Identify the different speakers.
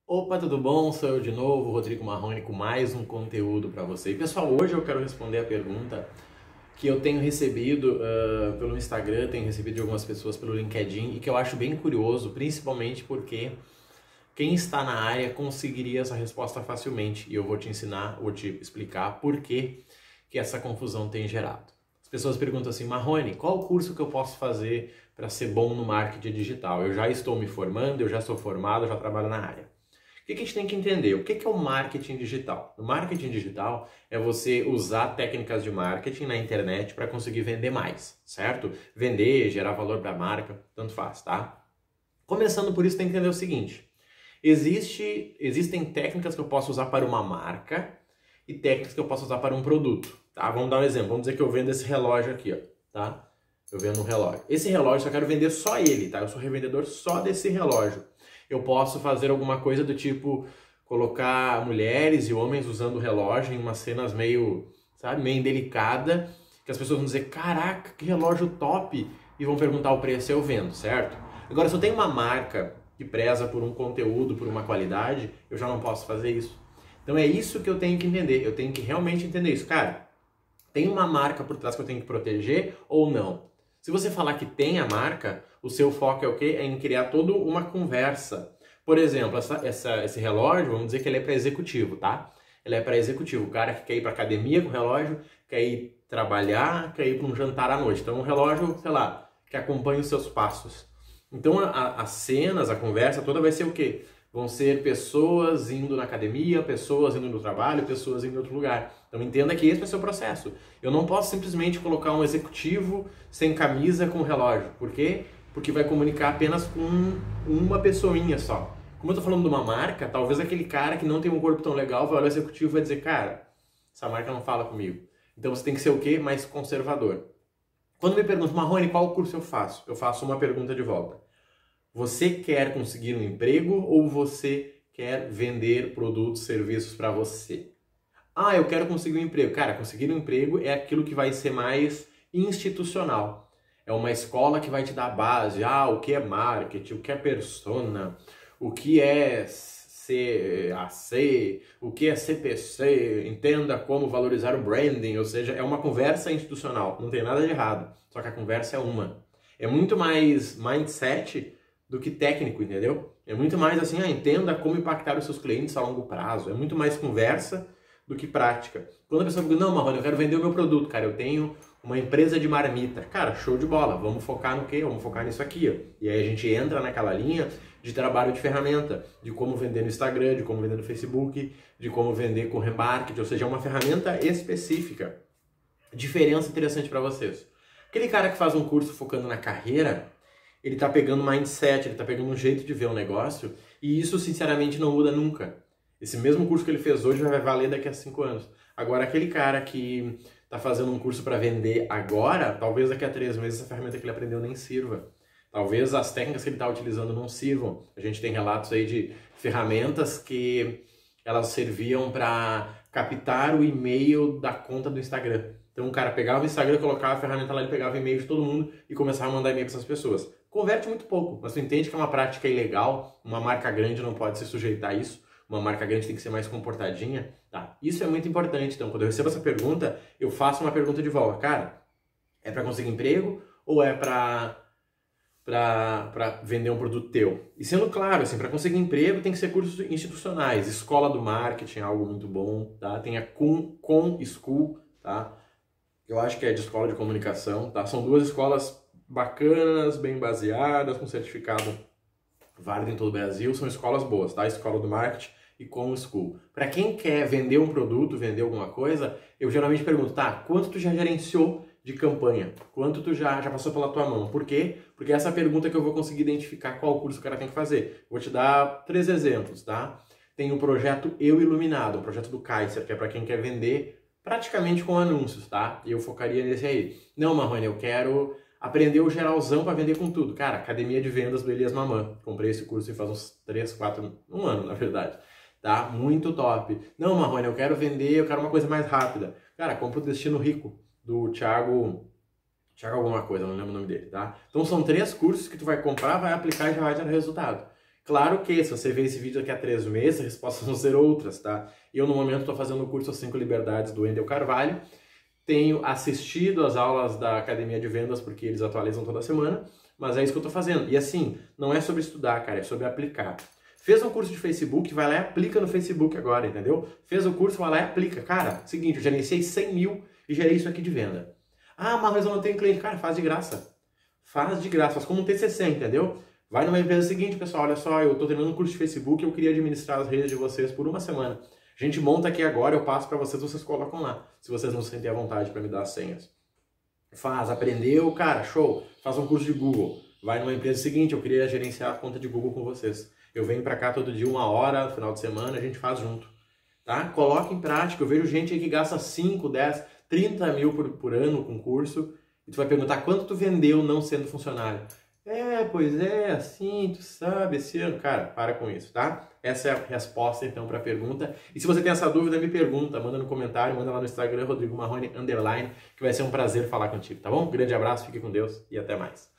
Speaker 1: Opa, tudo bom? Sou eu de novo, Rodrigo Marrone, com mais um conteúdo para você. E pessoal, hoje eu quero responder a pergunta que eu tenho recebido pelo Instagram, tenho recebido de algumas pessoas pelo LinkedIn e que eu acho bem curioso, principalmente porque quem está na área conseguiria essa resposta facilmente e eu vou te ensinar, vou te explicar por que essa confusão tem gerado. As pessoas perguntam assim, Marrone, qual curso que eu posso fazer para ser bom no marketing digital? Eu já estou me formando, eu já sou formado, eu já trabalho na área. O que a gente tem que entender? O que é o marketing digital? O marketing digital é você usar técnicas de marketing na internet para conseguir vender mais, certo? Vender, gerar valor para a marca, tanto faz, tá? Começando por isso, tem que entender o seguinte. Existem técnicas que eu posso usar para uma marca e técnicas que eu posso usar para um produto, tá? Vamos dar um exemplo. Vamos dizer que eu vendo esse relógio aqui, ó, tá? Eu vendo um relógio. Esse relógio, eu quero vender só ele, tá? Eu sou revendedor só desse relógio. Eu posso fazer alguma coisa do tipo colocar mulheres e homens usando o relógio em umas cenas meio, sabe, meio indelicada, que as pessoas vão dizer, caraca, que relógio top, e vão perguntar o preço e eu vendo, certo? Agora, se eu tenho uma marca que preza por um conteúdo, por uma qualidade, eu já não posso fazer isso. Então é isso que eu tenho que entender, eu tenho que realmente entender isso. Cara, tem uma marca por trás que eu tenho que proteger ou não? Se você falar que tem a marca, o seu foco é o quê? É em criar toda uma conversa. Por exemplo, esse relógio, vamos dizer que ele é para executivo, tá? Ele é para executivo. O cara que quer ir para academia com o relógio, quer ir trabalhar, quer ir para um jantar à noite. Então, um relógio, sei lá, que acompanha os seus passos. Então, as cenas, a conversa toda vai ser o quê? Vão ser pessoas indo na academia, pessoas indo no trabalho, pessoas indo em outro lugar. Então entenda que esse vai ser o processo. Eu não posso simplesmente colocar um executivo sem camisa com relógio. Por quê? Porque vai comunicar apenas com uma pessoinha só. Como eu tô falando de uma marca, talvez aquele cara que não tem um corpo tão legal vai olhar o executivo e vai dizer, cara, essa marca não fala comigo. Então você tem que ser o quê? Mais conservador. Quando me perguntam, Marrone, qual curso eu faço? Eu faço uma pergunta de volta. Você quer conseguir um emprego ou você quer vender produtos, serviços para você? Ah, eu quero conseguir um emprego. Cara, conseguir um emprego é aquilo que vai ser mais institucional. É uma escola que vai te dar a base. Ah, o que é marketing, o que é persona, o que é CAC, o que é CPC, entenda como valorizar o branding, ou seja, é uma conversa institucional. Não tem nada de errado, só que a conversa é uma. É muito mais mindset do que técnico, entendeu? É muito mais assim, entenda como impactar os seus clientes a longo prazo. É muito mais conversa do que prática. Quando a pessoa pergunta, não, Marrone, eu quero vender o meu produto, cara, eu tenho uma empresa de marmita. Cara, show de bola, vamos focar no quê? Vamos focar nisso aqui, ó. E aí a gente entra naquela linha de trabalho de ferramenta, de como vender no Instagram, de como vender no Facebook, de como vender com remarketing, ou seja, é uma ferramenta específica. Diferença interessante para vocês. Aquele cara que faz um curso focando na carreira, ele tá pegando mindset, ele tá pegando um jeito de ver o negócio, e isso, sinceramente, não muda nunca. Esse mesmo curso que ele fez hoje vai valer daqui a 5 anos. Agora, aquele cara que tá fazendo um curso para vender agora, talvez daqui a 3 meses essa ferramenta que ele aprendeu nem sirva. Talvez as técnicas que ele está utilizando não sirvam. A gente tem relatos aí de ferramentas que elas serviam para captar o e-mail da conta do Instagram. Então o cara pegava o Instagram, colocava a ferramenta lá, ele pegava o e-mail de todo mundo e começava a mandar e-mail para essas pessoas. Converte muito pouco, mas tu entende que é uma prática ilegal, uma marca grande não pode se sujeitar a isso, uma marca grande tem que ser mais comportadinha, tá? Isso é muito importante. Então, quando eu recebo essa pergunta, eu faço uma pergunta de volta. Cara, é para conseguir emprego ou é para vender um produto teu? E sendo claro, assim, para conseguir emprego tem que ser cursos institucionais. Escola do Marketing é algo muito bom, tá? Tem a Com School, tá? Eu acho que é de escola de comunicação, tá? São 2 escolas bacanas, bem baseadas, com certificado válido em todo o Brasil. São escolas boas, tá? Escola do Marketing e Com School. Para quem quer vender um produto, vender alguma coisa, eu geralmente pergunto, tá, quanto tu já gerenciou de campanha? Quanto tu já passou pela tua mão? Por quê? Porque essa é a pergunta que eu vou conseguir identificar qual curso o cara tem que fazer. Vou te dar 3 exemplos, tá? Tem o projeto Eu Iluminado, um projeto do Kaiser, que é para quem quer vender praticamente com anúncios, tá? E eu focaria nesse aí. Não, Marrone, eu quero aprender o geralzão para vender com tudo. Cara, Academia de Vendas do Elias Mamã. Comprei esse curso faz uns 3, 4, um ano, na verdade. Tá? Muito top. Não, Marrone, eu quero vender, eu quero uma coisa mais rápida. Cara, compra o Destino Rico, do Thiago alguma coisa, não lembro o nome dele, tá? Então são 3 cursos que tu vai comprar, vai aplicar e já vai ter resultado. Claro que se você ver esse vídeo daqui a 3 meses, as respostas vão ser outras, tá? Eu, no momento, estou fazendo o curso As 5 Liberdades do Wendel Carvalho. Tenho assistido as aulas da Academia de Vendas, porque eles atualizam toda semana, mas é isso que eu estou fazendo. E assim, não é sobre estudar, cara, é sobre aplicar. Fez um curso de Facebook, vai lá e aplica no Facebook agora, entendeu? Fez o curso, vai lá e aplica. Cara, seguinte, eu gerenciei 100 mil e gerei isso aqui de venda. Ah, mas eu não tenho cliente. Cara, faz de graça. Faz de graça, faz como um TCC, entendeu? Vai numa empresa seguinte, pessoal, olha só, eu estou terminando um curso de Facebook, eu queria administrar as redes de vocês por uma semana. A gente monta aqui agora, eu passo para vocês, vocês colocam lá, se vocês não se sentem à vontade para me dar as senhas. Faz, aprendeu, cara, show. Faz um curso de Google. Vai numa empresa seguinte, eu queria gerenciar a conta de Google com vocês. Eu venho para cá todo dia, 1 hora, no final de semana, a gente faz junto. Tá? Coloca em prática. Eu vejo gente aí que gasta 5, 10, 30 mil por ano com curso. E tu vai perguntar quanto tu vendeu não sendo funcionário. Pois é, assim, tu sabe, esse ano. Cara, para com isso, tá? Essa é a resposta, então, para a pergunta. E se você tem essa dúvida, me pergunta, manda no comentário, manda lá no Instagram, Rodrigo Marrone_, que vai ser um prazer falar contigo, tá bom? Um grande abraço, fique com Deus e até mais.